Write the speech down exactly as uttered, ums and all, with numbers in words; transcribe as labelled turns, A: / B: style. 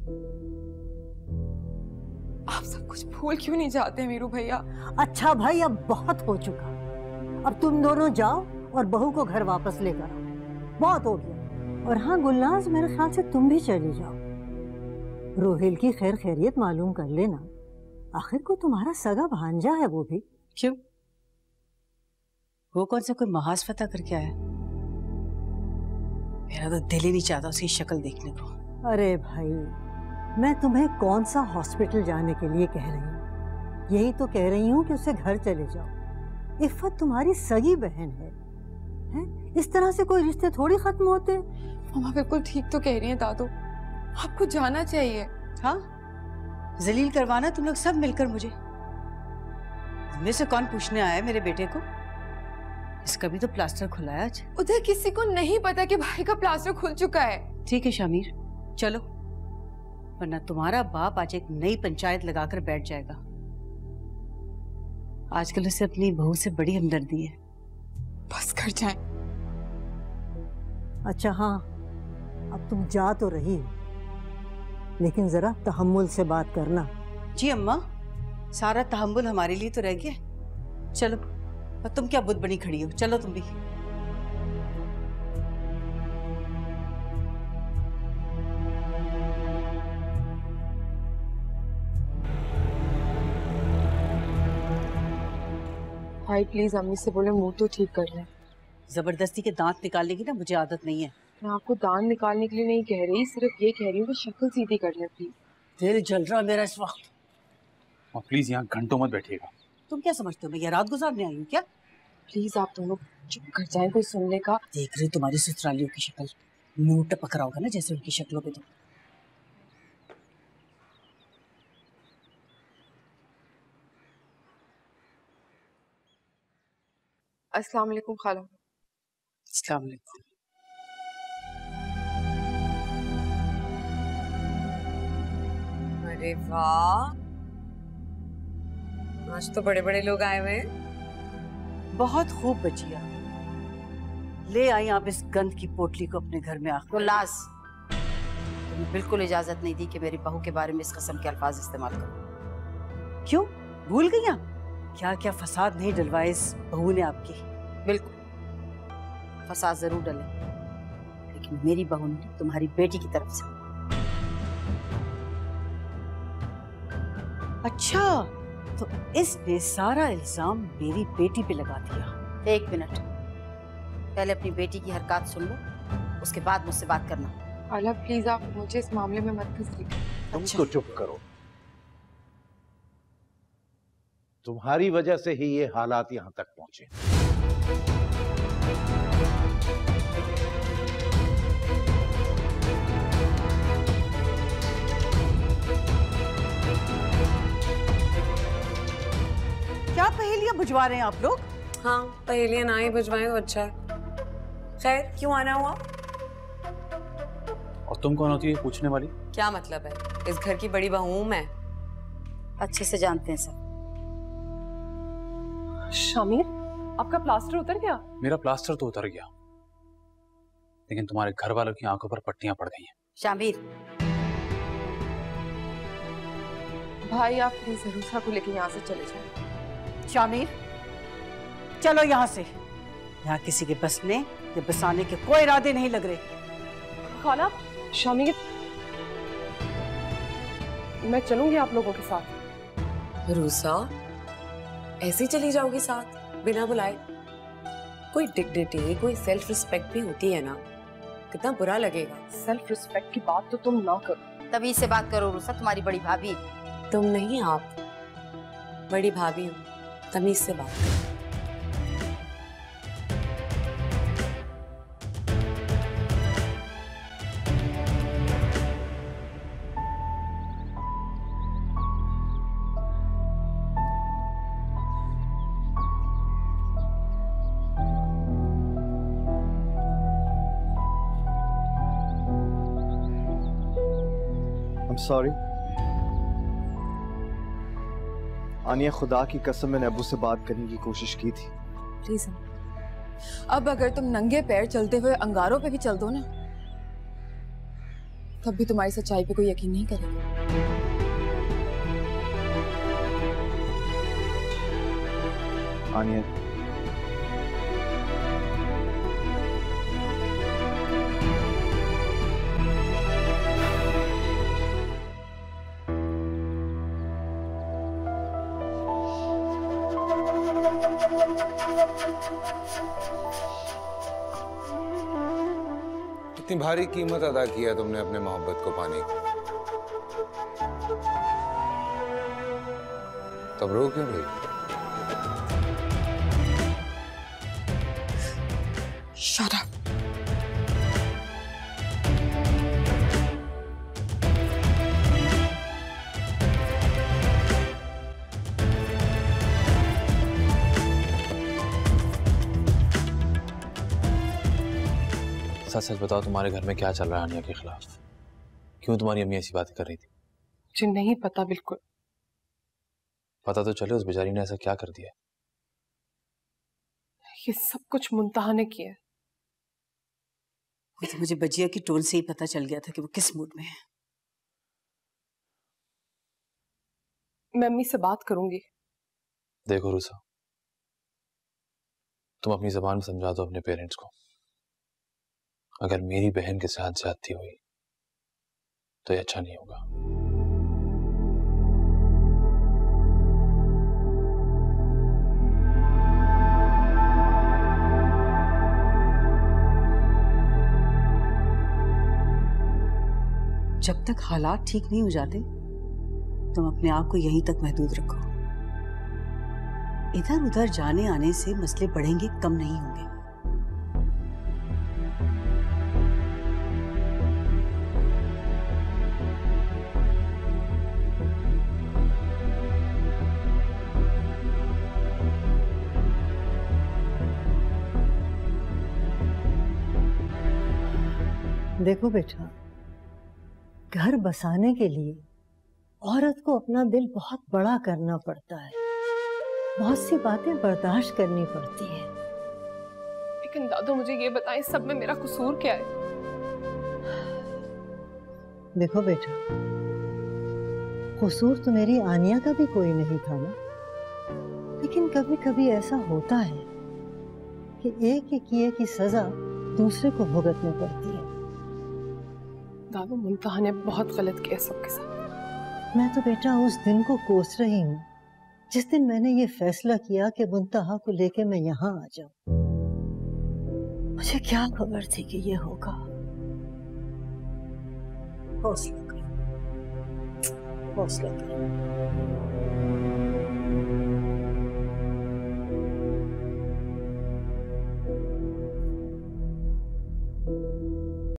A: आप सब कुछ भूल क्यों नहीं जाते वीरू भैया?
B: अच्छा भाई, अब बहुत हो चुका, अब तुम दोनों जाओ और बहू को घर वापस लेकर आओ, बहुत हो गया। और हाँ गुलनाज, मेरे ख्याल से तुम भी चली जाओ, रोहिल की खैर खैरियत मालूम कर लेना, आखिर को तुम्हारा सगा भांजा है वो भी।
C: क्यों, वो कौन सा कोई महाज फतह करके आया? मेरा तो दिल ही नहीं चाहता उसकी शक्ल देखने को।
B: अरे भाई, मैं तुम्हें कौन सा हॉस्पिटल जाने के लिए कह रही हूँ, यही तो कह रही हूँ कि उससे घर चले जाओ। इफ़त तुम्हारी सगी बहन है, हैं? इस तरह से कोई रिश्ते थोड़ी खत्म होते।
A: मामा बिल्कुल ठीक तो कह रही हैं दादू, आपको जाना चाहिए।
C: हाँ, जलील करवाना तुम लोग सब मिलकर मुझे। में से कौन पूछने आया है मेरे बेटे को? इसका भी तो प्लास्टर खुला है आज।
A: उधर किसी को नहीं पता कि भाई का प्लास्टर खुल चुका है।
C: ठीक है शामिर, चलो, वरना तुम्हारा बाप आज एक नई पंचायत लगाकर बैठ जाएगा। आजकल उसे अपनी बहू से बड़ी हमदर्दी है।
A: बस कर जाएं।
B: अच्छा हाँ, अब तुम जा तो रही हो, लेकिन जरा तहम्मुल से बात करना।
C: जी अम्मा, सारा तहम्मुल हमारे लिए तो रह गया। चलो, और तुम क्या बुद्ध बनी खड़ी हो, चलो तुम भी।
A: भाई प्लीज अम्मी से बोले मुंह तो ठीक कर लें।
C: जबरदस्ती के दांत निकालने की ना मुझे आदत नहीं है।
A: मैं आपको दांत निकालने के लिए नहीं कह रही, सिर्फ ये कह रही हूँ कि शक्ल सीधी कर लें प्लीज।
C: दिल जल रहा मेरा इस वक्त।
D: और प्लीज यहाँ घंटों मत बैठिएगा।
C: तुम क्या समझते हो मैं यहाँ रात गुजारने आई हूँ क्या?
A: प्लीज आप दोनों चुप कर जाएं, कोई सुनने का।
C: देख रही तुम्हारी ससुरालियों की शक्ल, मुंह टपक रहा होगा ना जैसे उनकी शक्लों पे। तो
A: अस्सलाम वालेकुम खाला।
C: अस्सलाम वालेकुम।
E: अरे वाह, आज तो बड़े बड़े लोग आए हुए हैं।
C: बहुत खूब बचिया, ले आई आप इस गंद की पोटली को अपने घर में। आकर
F: गुलनाज, तुम्हें बिल्कुल इजाजत नहीं दी कि मेरी बहू के बारे में इस किस्म के अल्फाज इस्तेमाल करो।
C: क्यों, भूल गई आप क्या क्या फसाद नहीं डलवाए इस बहू ने आपकी?
F: बिल्कुल, फसाद जरूर डले, लेकिन मेरी बहू ने तुम्हारी बेटी की तरफ से।
C: अच्छा, तो इसने सारा इल्जाम मेरी बेटी पे लगा दिया।
F: एक मिनट, पहले अपनी बेटी की हरकत सुन लो, उसके बाद मुझसे बात करना।
A: खाला प्लीज आप मुझे इस मामले में मत फंसिए।
G: तुम तो चुप करो, तुम्हारी वजह से ही ये हालात यहां तक पहुंचे।
C: क्या पहेलियां बुझवा रहे हैं आप लोग?
E: हाँ, पहेलियां ना ही बुझवाएं तो अच्छा है। खैर, क्यों आना हुआ?
D: और तुम कौन होती है पूछने वाली?
E: क्या मतलब है? इस घर की बड़ी बहू हूं मैं।
F: अच्छे से जानते हैं सब।
A: शामिर, आपका प्लास्टर उतर गया?
D: मेरा प्लास्टर तो उतर गया, लेकिन तुम्हारे घर वालों की आंखों पर पट्टियां पड़ गई हैं।
F: शामिर,
A: भाई आप प्लीज रूसा को लेके यहाँ से चले जाएं।
C: शामिर, चलो यहाँ से। यहाँ किसी के बसने या बसाने के कोई इरादे नहीं लग रहे।
A: खाला, शामिर, मैं चलूंगी आप लोगों के साथ।
E: रूसा, ऐसे चली जाओगी साथ बिना बुलाए? कोई डिग्निटी, कोई सेल्फ रिस्पेक्ट भी होती है ना, कितना बुरा लगेगा।
A: सेल्फ रिस्पेक्ट की बात तो तुम ना करो।
F: तभी से बात करो रूसा, तुम्हारी बड़ी भाभी।
E: तुम नहीं, आप बड़ी भाभी हो, तमीज से बात करो।
H: I'm sorry. आनिया, खुदा की कसम मैंने अबू से बात करने की कोशिश की थी।
A: प्लीज, अब अगर तुम नंगे पैर चलते हुए अंगारों पे भी चल दो ना, तब भी तुम्हारी सच्चाई पे कोई यकीन नहीं करेगा।
H: आनिया,
I: कितनी भारी कीमत अदा किया तुमने अपने मोहब्बत को पाने की। तब रो क्यों रही?
A: Shut up.
D: सच सच बताओ, तुम्हारे घर में क्या चल रहा है आनिया के खिलाफ? क्यों तुम्हारी अम्मी ऐसी बातें कर रही थी?
A: मुझे नहीं पता बिल्कुल।
D: पता तो चले उस बेचारी ने ऐसा क्या कर दिया।
A: ये सब कुछ मुंतहा ने किया है।
C: तो मुझे बजिया की टोन से ही पता चल गया था कि वो किस मूड में है।
A: मैं अम्मी से बात करूंगी।
D: देखो रुसा, तुम अपनी जबान में समझा दो अपने पेरेंट्स को। अगर मेरी बहन के साथ ज्यादती हुई तो ये अच्छा नहीं होगा।
C: जब तक हालात ठीक नहीं हो जाते तुम अपने आप को यहीं तक महदूद रखो। इधर उधर जाने आने से मसले बढ़ेंगे, कम नहीं होंगे।
B: देखो बेटा, घर बसाने के लिए औरत को अपना दिल बहुत बड़ा करना पड़ता है, बहुत सी बातें बर्दाश्त करनी पड़ती है।
A: लेकिन दादू मुझे ये बताएं, सब में मेरा कसूर क्या है?
B: देखो बेटा, कसूर तो मेरी आनिया का भी कोई नहीं था ना, लेकिन कभी कभी ऐसा होता है कि एक के किए की सजा दूसरे को भुगतनी पड़ती है।
A: दादू, मुंतहा ने बहुत गलत किया सबके साथ।
B: मैं तो बेटा उस दिन को कोस रही हूँ जिस दिन मैंने ये फैसला किया कि मुंतहा को लेके मैं यहाँ आ जाऊं। मुझे क्या खबर थी कि ये होगा। हौसला करो, हौसला करो।